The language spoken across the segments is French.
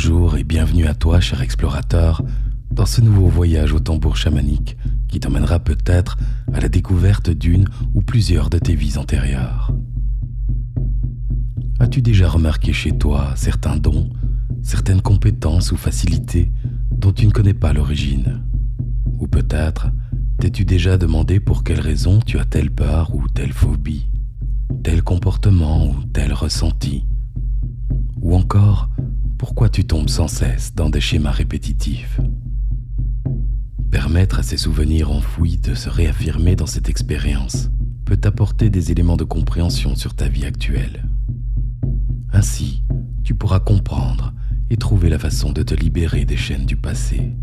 Bonjour et bienvenue à toi, cher explorateur, dans ce nouveau voyage au tambour chamanique qui t'emmènera peut-être à la découverte d'une ou plusieurs de tes vies antérieures. As-tu déjà remarqué chez toi certains dons, certaines compétences ou facilités dont tu ne connais pas l'origine? Ou peut-être t'es-tu déjà demandé pour quelle raison tu as telle peur ou telle phobie, tel comportement ou tel ressenti? Ou encore, pourquoi tu tombes sans cesse dans des schémas répétitifs? Permettre à ces souvenirs enfouis de se réaffirmer dans cette expérience peut t'apporter des éléments de compréhension sur ta vie actuelle. Ainsi, tu pourras comprendre et trouver la façon de te libérer des chaînes du passé.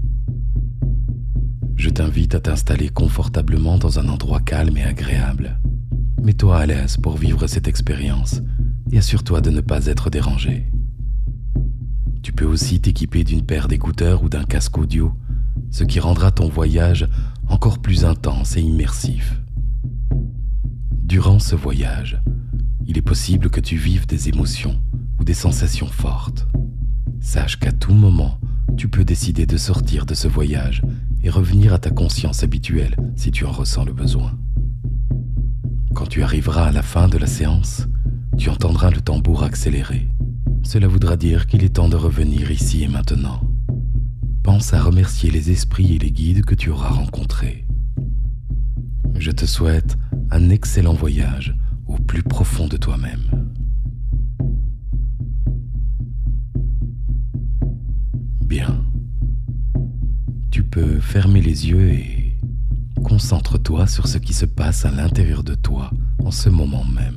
Je t'invite à t'installer confortablement dans un endroit calme et agréable. Mets-toi à l'aise pour vivre cette expérience et assure-toi de ne pas être dérangé. Tu peux aussi t'équiper d'une paire d'écouteurs ou d'un casque audio, ce qui rendra ton voyage encore plus intense et immersif. Durant ce voyage, il est possible que tu vives des émotions ou des sensations fortes. Sache qu'à tout moment, tu peux décider de sortir de ce voyage et revenir à ta conscience habituelle si tu en ressens le besoin. Quand tu arriveras à la fin de la séance, tu entendras le tambour accélérer. Cela voudra dire qu'il est temps de revenir ici et maintenant. Pense à remercier les esprits et les guides que tu auras rencontrés. Je te souhaite un excellent voyage au plus profond de toi-même. Bien. Tu peux fermer les yeux et concentre-toi sur ce qui se passe à l'intérieur de toi en ce moment même.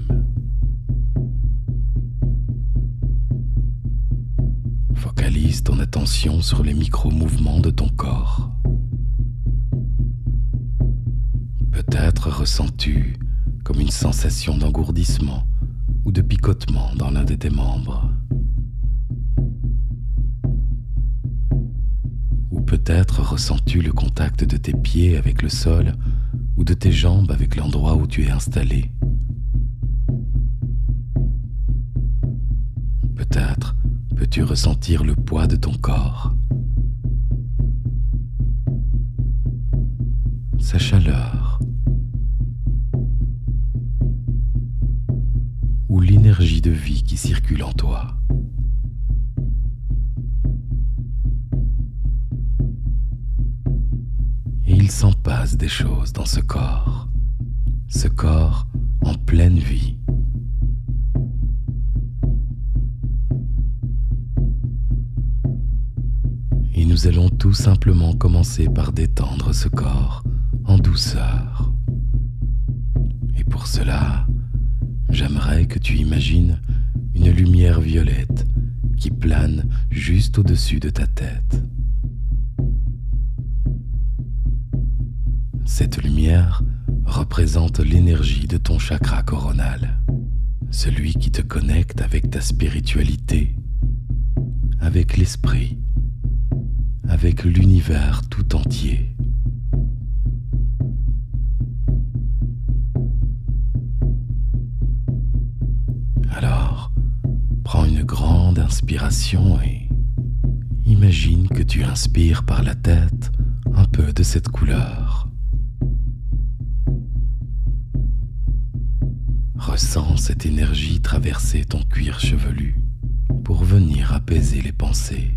Focalise ton attention sur les micro-mouvements de ton corps. Peut-être ressens-tu comme une sensation d'engourdissement ou de picotement dans l'un de tes membres. Ou peut-être ressens-tu le contact de tes pieds avec le sol ou de tes jambes avec l'endroit où tu es installé. Peut-être peux-tu ressentir le poids de ton corps, sa chaleur, ou l'énergie de vie qui circule en toi. Et il s'en passe des choses dans ce corps en pleine vie. Et nous allons tout simplement commencer par détendre ce corps en douceur. Et pour cela, j'aimerais que tu imagines une lumière violette qui plane juste au-dessus de ta tête. Cette lumière représente l'énergie de ton chakra coronal, celui qui te connecte avec ta spiritualité, avec l'esprit, avec l'univers tout entier. Alors, prends une grande inspiration et imagine que tu inspires par la tête un peu de cette couleur. Ressens cette énergie traverser ton cuir chevelu pour venir apaiser les pensées.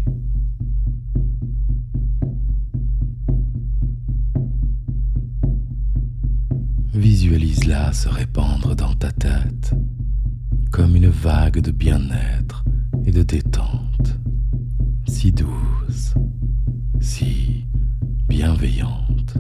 Visualise-la se répandre dans ta tête comme une vague de bien-être et de détente, si douce, si bienveillante.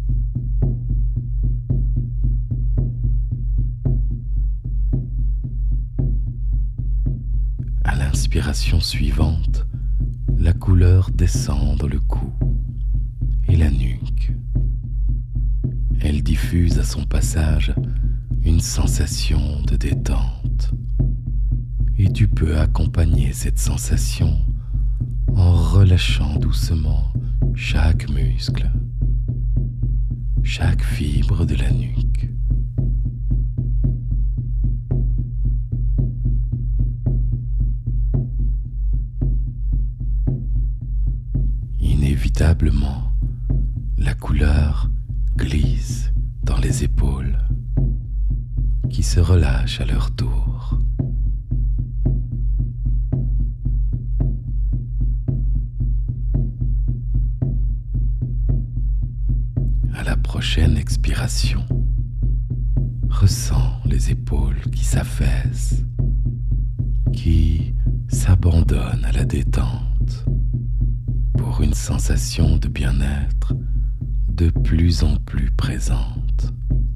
À l'inspiration suivante, la couleur descend dans le cou et la nuque. Elle diffuse à son passage une sensation de détente. Et tu peux accompagner cette sensation en relâchant doucement chaque muscle, chaque fibre de la nuque. couleur glisse dans les épaules, qui se relâchent à leur tour. À la prochaine expiration, ressens les épaules qui s'affaissent, qui s'abandonnent à la détente pour une sensation de bien-être de plus en plus présente.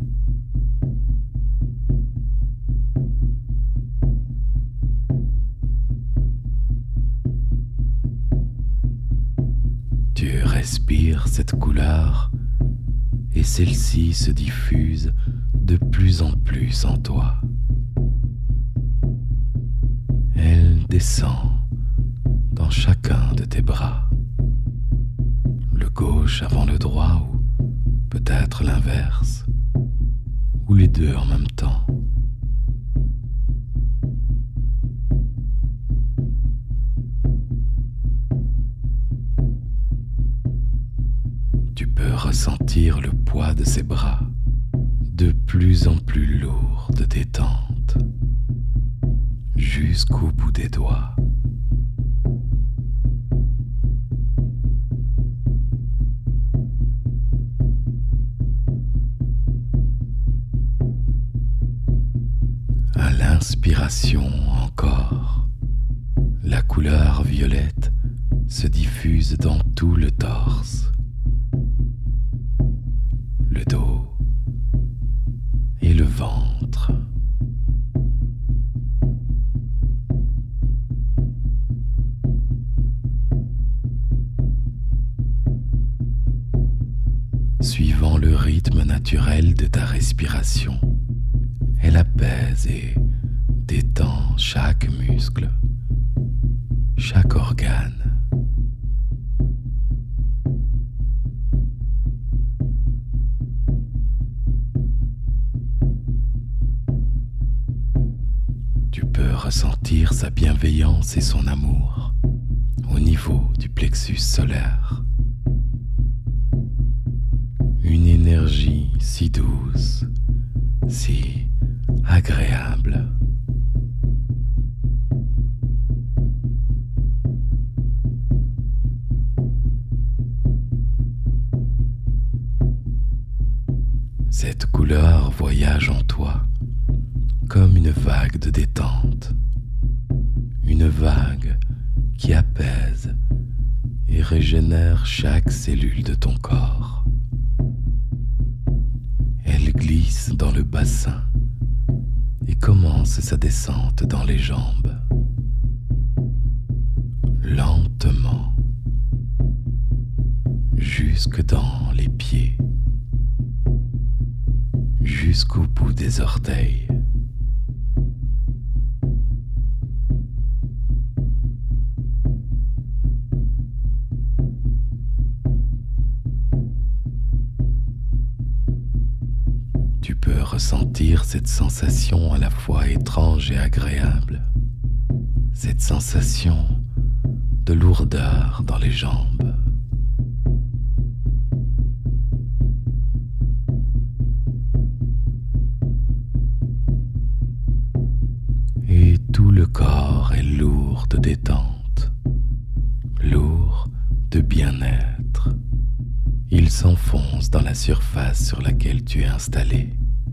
Tu respires cette couleur et celle-ci se diffuse de plus en plus en toi. Elle descend dans chacun de tes bras, le gauche avant le droit ou peut-être l'inverse, ou les deux en même temps. Tu peux ressentir le poids de ses bras, de plus en plus lourd de détente, jusqu'au bout des doigts. À l'inspiration encore, la couleur violette se diffuse dans tout le torse, le dos et le ventre. Suivant le rythme naturel de ta respiration, elle apaise et détend chaque muscle, chaque organe. Tu peux ressentir sa bienveillance et son amour au niveau du plexus solaire. Une énergie si douce, si agréable. Cette couleur voyage en toi comme une vague de détente, une vague qui apaise et régénère chaque cellule de ton corps. Elle glisse dans le bassin et commence sa descente dans les jambes, lentement, jusque dans les pieds, jusqu'au bout des orteils. Tu peux ressentir cette sensation à la fois étrange et agréable, cette sensation de lourdeur dans les jambes. Et tout le corps est lourd de détente, lourd de bien-être. Il s'enfonce dans la surface sur laquelle tu es installé.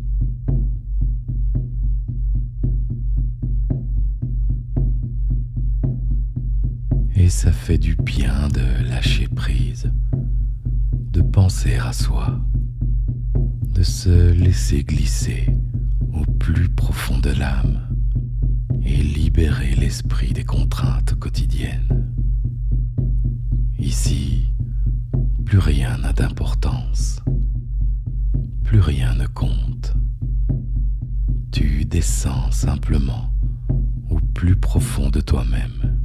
Et ça fait du bien de lâcher prise, de penser à soi, de se laisser glisser au plus profond de l'âme et libérer l'esprit des contraintes quotidiennes. Ici, plus rien n'a d'importance, plus rien ne compte. Tu descends simplement au plus profond de toi-même.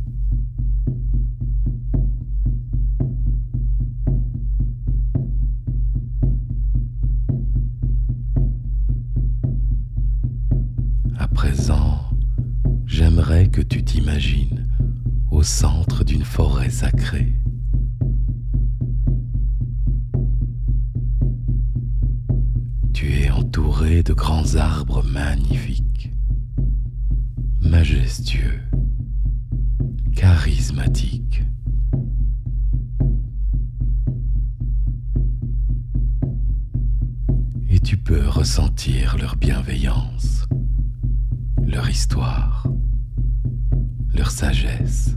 À présent, j'aimerais que tu t'imagines au centre d'une forêt sacrée. entouré de grands arbres magnifiques, majestueux, charismatiques. Et tu peux ressentir leur bienveillance, leur histoire, leur sagesse.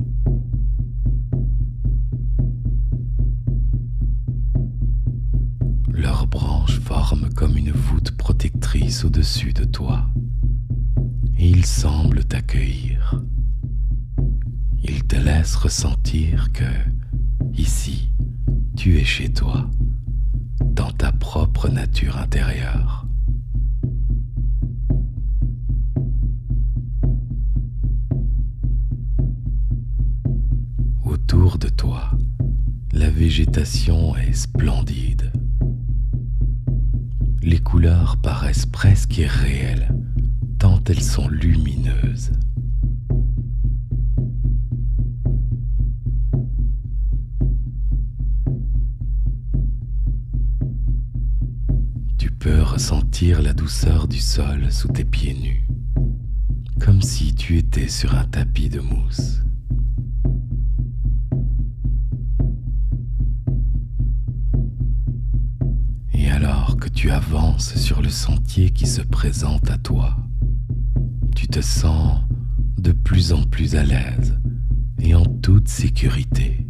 Leurs branches forment comme une voûte protectrice au-dessus de toi, et ils semblent t'accueillir. Ils te laissent ressentir que, ici, tu es chez toi, dans ta propre nature intérieure. Autour de toi, la végétation est splendide. Les couleurs paraissent presque irréelles, tant elles sont lumineuses. Tu peux ressentir la douceur du sol sous tes pieds nus, comme si tu étais sur un tapis de mousse. Et alors que tu avances sur le sentier qui se présente à toi, tu te sens de plus en plus à l'aise et en toute sécurité.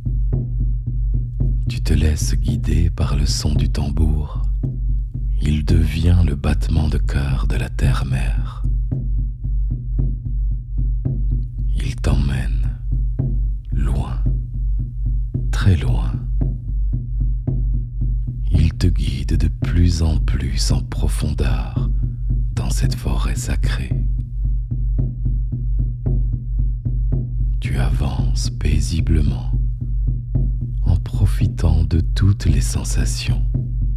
Tu te laisses guider par le son du tambour. Il devient le battement de cœur de la terre-mère. Il t'emmène loin, très loin. Il te guide de plus en plus en profondeur dans cette forêt sacrée. Tu avances paisiblement en profitant de toutes les sensations.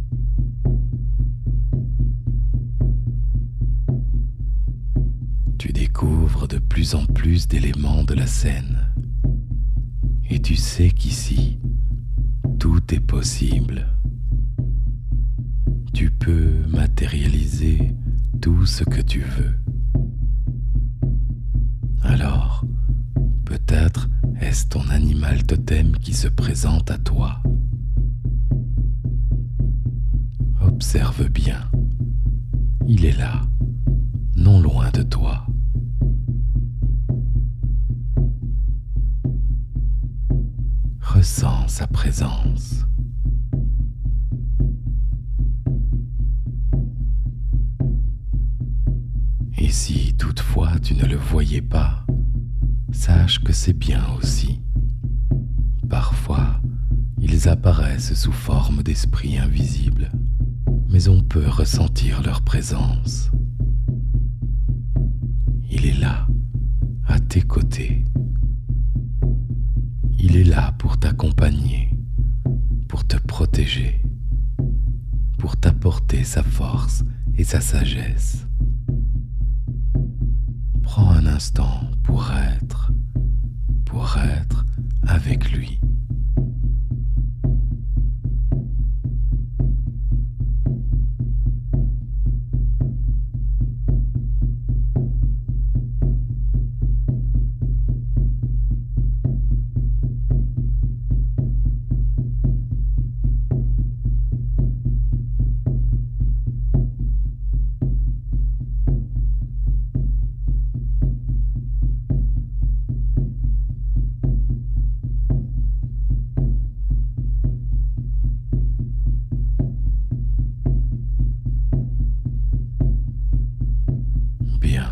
Tu découvres de plus en plus d'éléments de la scène et tu sais qu'ici, tout est possible. Tu peux matérialiser tout ce que tu veux. Alors, peut-être est-ce ton animal totem qui se présente à toi. Observe bien. Il est là, non loin de toi. Ressens sa présence. Et si toutefois tu ne le voyais pas, sache que c'est bien aussi. Parfois, ils apparaissent sous forme d'esprits invisibles, mais on peut ressentir leur présence. Il est là, à tes côtés. Il est là pour t'accompagner, pour te protéger, pour t'apporter sa force et sa sagesse. Prends un instant pour être avec lui. Bien.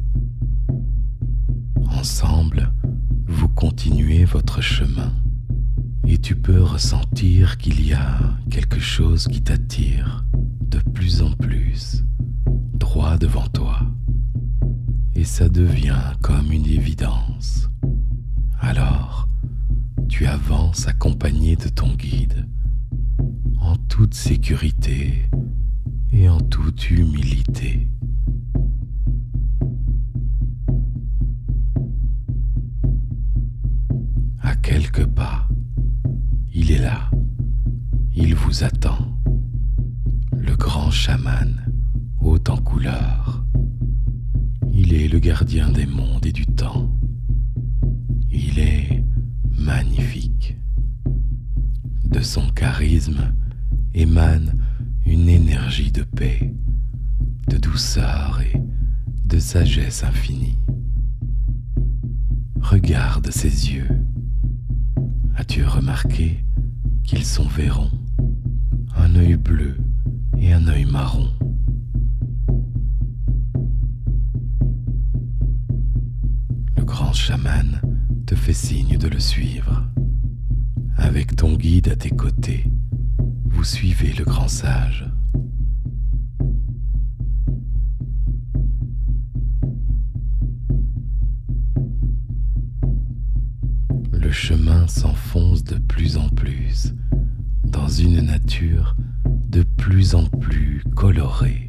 Ensemble, vous continuez votre chemin et tu peux ressentir qu'il y a quelque chose qui t'attire de plus en plus droit devant toi. Et ça devient comme une évidence. Alors, tu avances accompagné de ton guide en toute sécurité et en toute humilité. À quelques pas, il est là, il vous attend. Le grand chaman, haut en couleur. Il est le gardien des mondes et du temps. Il est magnifique. De son charisme émane une énergie de paix, de douceur et de sagesse infinie. Regarde ses yeux. As-tu remarqué qu'ils sont vairons, un œil bleu et un œil marron? Le grand chaman te fait signe de le suivre. Avec ton guide à tes côtés, vous suivez le grand sage. Le chemin s'enfonce de plus en plus dans une nature de plus en plus colorée.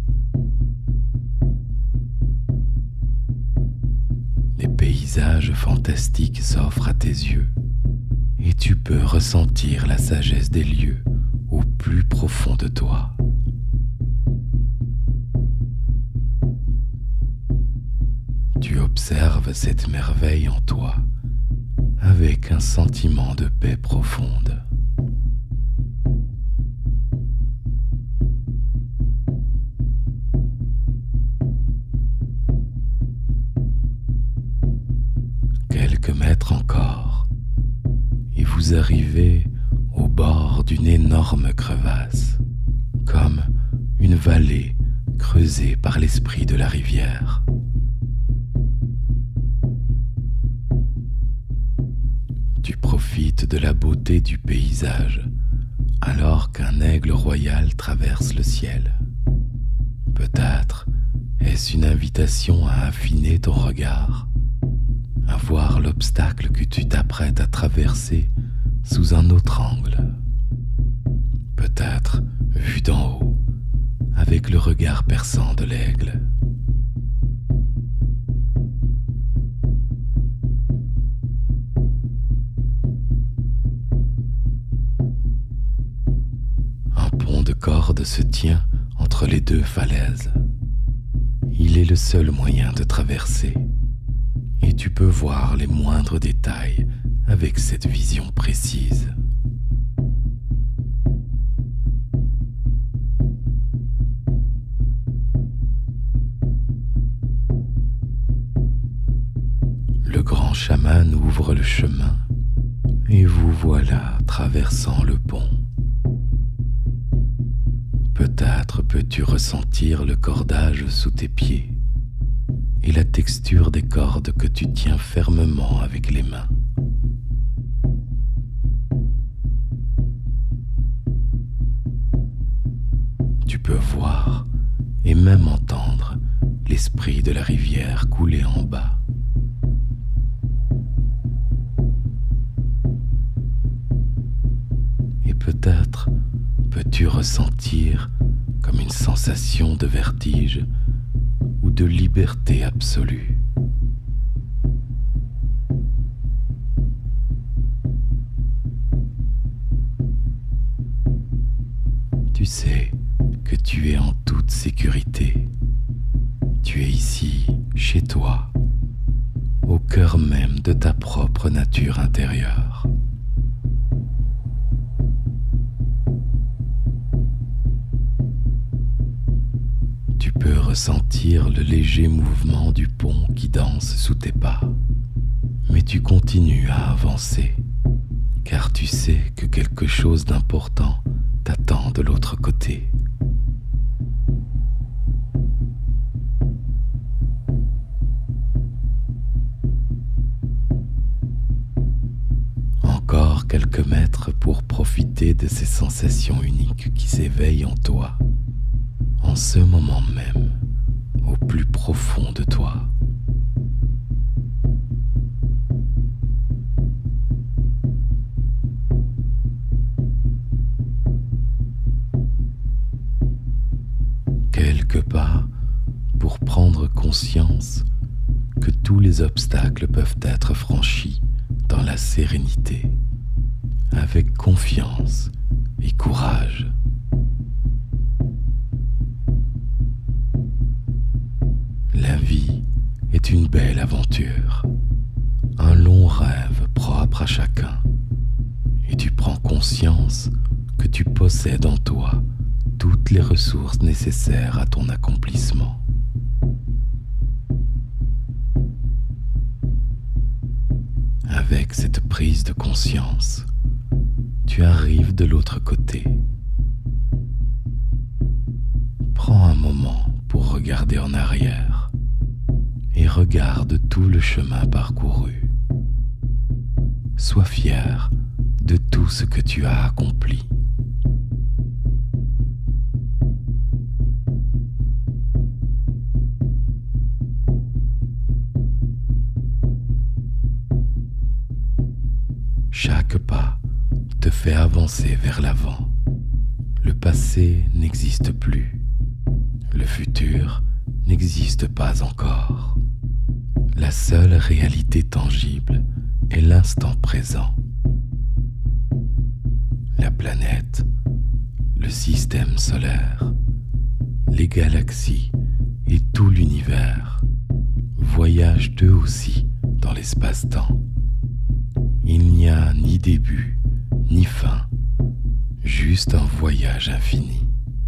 Des paysages fantastiques s'offrent à tes yeux et tu peux ressentir la sagesse des lieux au plus profond de toi. Tu observes cette merveille en toi avec un sentiment de paix profonde. Quelques mètres encore, et vous arrivez au bord d'une énorme crevasse, comme une vallée creusée par l'esprit de la rivière. Tu profites de la beauté du paysage alors qu'un aigle royal traverse le ciel. Peut-être est-ce une invitation à affiner ton regard, à voir l'obstacle que tu t'apprêtes à traverser sous un autre angle. Peut-être vu d'en haut, avec le regard perçant de l'aigle. Un pont de corde se tient entre les deux falaises. Il est le seul moyen de traverser. Et tu peux voir les moindres détails avec cette vision précise. Le grand chaman ouvre le chemin et vous voilà traversant le pont. Peut-être peux-tu ressentir le cordage sous tes pieds et la texture des cordes que tu tiens fermement avec les mains. Tu peux voir et même entendre l'esprit de la rivière couler en bas. Et peut-être peux-tu ressentir comme une sensation de vertige ou de liberté absolue. Tu sais que tu es en toute sécurité. Tu es ici, chez toi, au cœur même de ta propre nature intérieure. Tu peux ressentir le léger mouvement du pont qui danse sous tes pas, mais tu continues à avancer, car tu sais que quelque chose d'important t'attend de l'autre côté. Encore quelques mètres pour profiter de ces sensations uniques qui s'éveillent en toi, en ce moment même, au plus profond de toi. Quelques pas pour prendre conscience que tous les obstacles peuvent être franchis dans la sérénité, avec confiance et courage. possèdes en toi toutes les ressources nécessaires à ton accomplissement. Avec cette prise de conscience, tu arrives de l'autre côté. Prends un moment pour regarder en arrière et regarde tout le chemin parcouru. Sois fier de tout ce que tu as accompli. Chaque pas te fait avancer vers l'avant. Le passé n'existe plus. Le futur n'existe pas encore. La seule réalité tangible est l'instant présent. La planète, le système solaire, les galaxies et tout l'univers voyagent eux aussi dans l'espace-temps. Il n'y a ni début, ni fin, juste un voyage infini.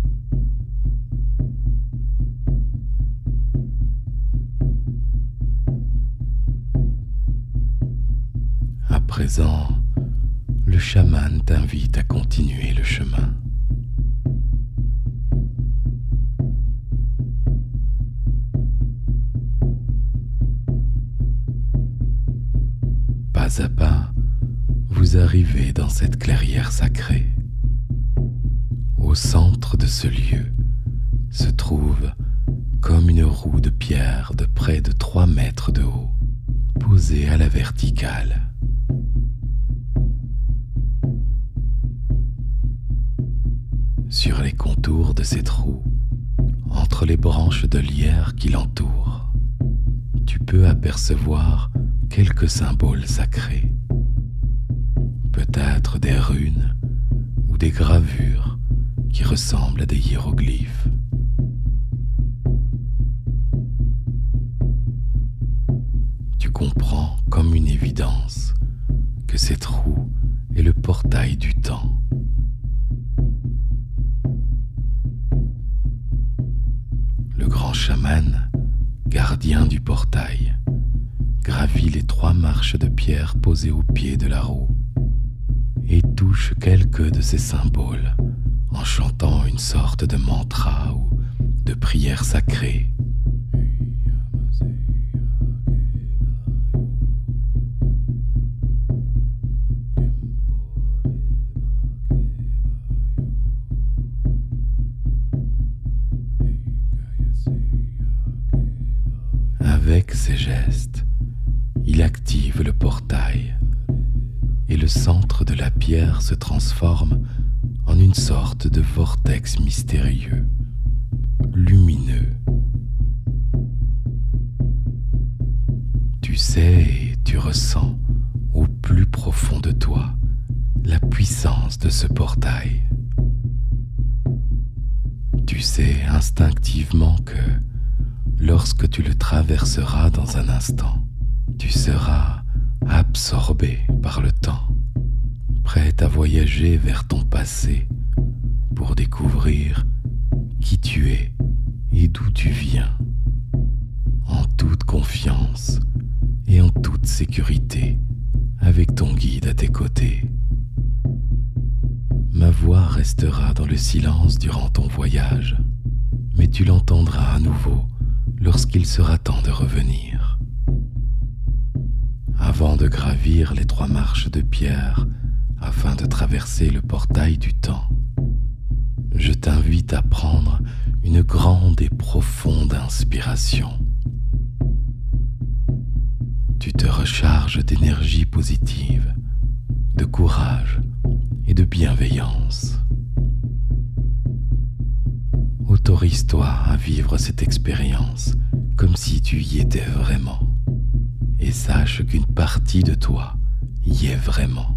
À présent, le chaman t'invite à continuer le chemin. Pas à pas, vous arrivez dans cette clairière sacrée. Au centre de ce lieu se trouve comme une roue de pierre de près de 3 mètres de haut, posée à la verticale. Sur les contours de cette roue, entre les branches de lierre qui l'entourent, tu peux apercevoir quelques symboles sacrés. Peut-être des runes ou des gravures qui ressemblent à des hiéroglyphes. Tu comprends comme une évidence que cette roue est le portail du temps. Le grand chaman, gardien du portail, gravit les 3 marches de pierre posées au pied de la roue et touche quelques de ces symboles en chantant une sorte de mantra ou de prière sacrée. Avec ces gestes, il active le portail et le centre de la pierre se transforme en une sorte de vortex mystérieux, lumineux. Tu sais et tu ressens au plus profond de toi la puissance de ce portail. Tu sais instinctivement que lorsque tu le traverseras dans un instant, tu seras absorbé par le temps, prêt à voyager vers ton passé pour découvrir qui tu es et d'où tu viens, en toute confiance et en toute sécurité, avec ton guide à tes côtés. Ma voix restera dans le silence durant ton voyage, mais tu l'entendras à nouveau lorsqu'il sera temps de revenir. Avant de gravir les 3 marches de pierre afin de traverser le portail du temps, je t'invite à prendre une grande et profonde inspiration. Tu te recharges d'énergie positive, de courage et de bienveillance. Autorise-toi à vivre cette expérience comme si tu y étais vraiment. Et sache qu'une partie de toi y est vraiment.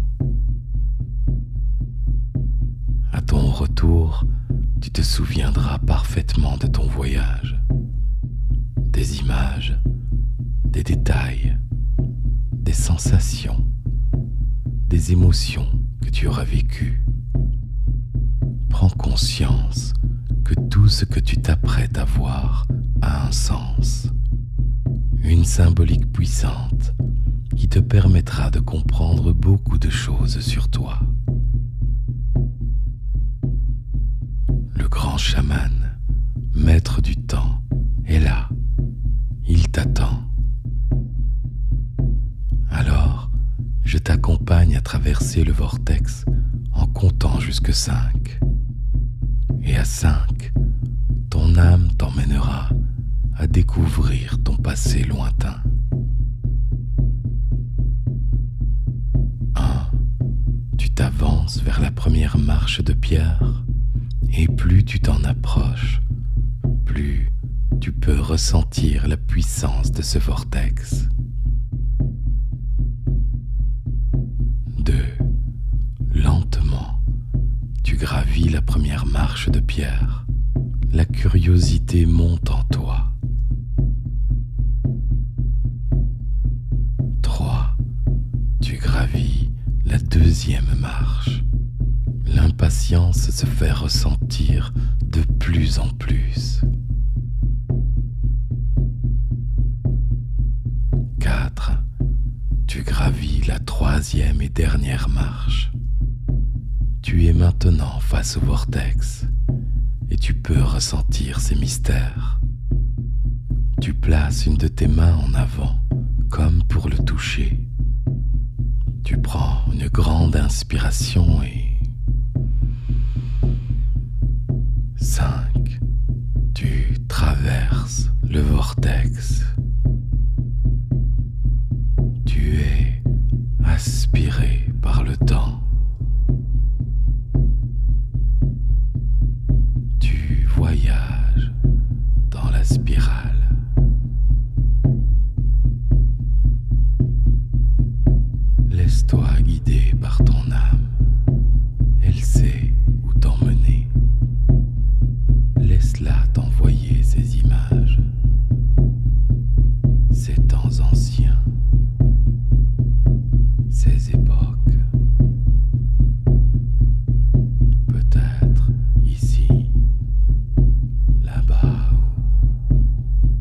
À ton retour, tu te souviendras parfaitement de ton voyage, des images, des détails, des sensations, des émotions que tu auras vécues. Prends conscience que tout ce que tu t'apprêtes à voir a un sens, une symbolique puissante qui te permettra de comprendre beaucoup de choses sur toi. Le grand chaman, maître du temps, est là. Il t'attend. Alors, je t'accompagne à traverser le vortex en comptant jusque 5. Et à 5, ton âme t'emmènera à découvrir ton passé lointain. 1. Tu t'avances vers la première marche de pierre, et plus tu t'en approches, plus tu peux ressentir la puissance de ce vortex. 2. Lentement, tu gravis la première marche de pierre. La curiosité monte en toi. 3. Tu gravis la deuxième marche. L'impatience se fait ressentir de plus en plus. 4. Tu gravis la troisième et dernière marche. Tu es maintenant face au vortex et tu peux ressentir ses mystères. Tu places une de tes mains en avant, comme pour le toucher. Tu prends une grande inspiration et 5. Tu traverses le vortex. Tu es aspiré par le temps. Tu voyages dans la spirale. Laisse-toi guider par ton âme. Elle sait où t'emmener. Laisse-la t'envoyer ces images, ces temps anciens, ces époques. Peut-être ici, là-bas,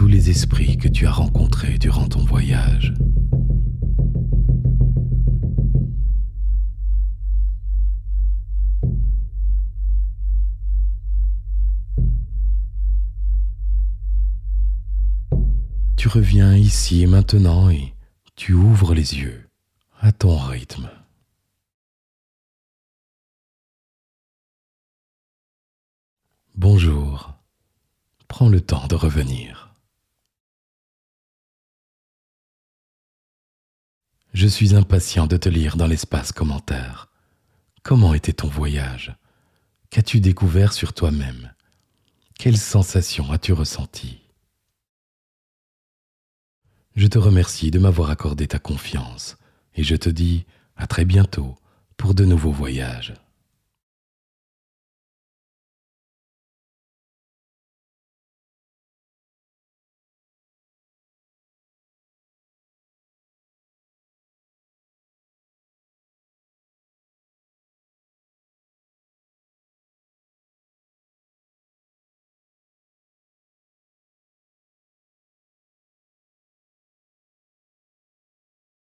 tous les esprits que tu as rencontrés durant ton voyage. Tu reviens ici et maintenant et tu ouvres les yeux à ton rythme. Bonjour, prends le temps de revenir. Je suis impatient de te lire dans l'espace commentaire. Comment était ton voyage? Qu'as-tu découvert sur toi-même? Quelles sensations as-tu ressenties? Je te remercie de m'avoir accordé ta confiance et je te dis à très bientôt pour de nouveaux voyages.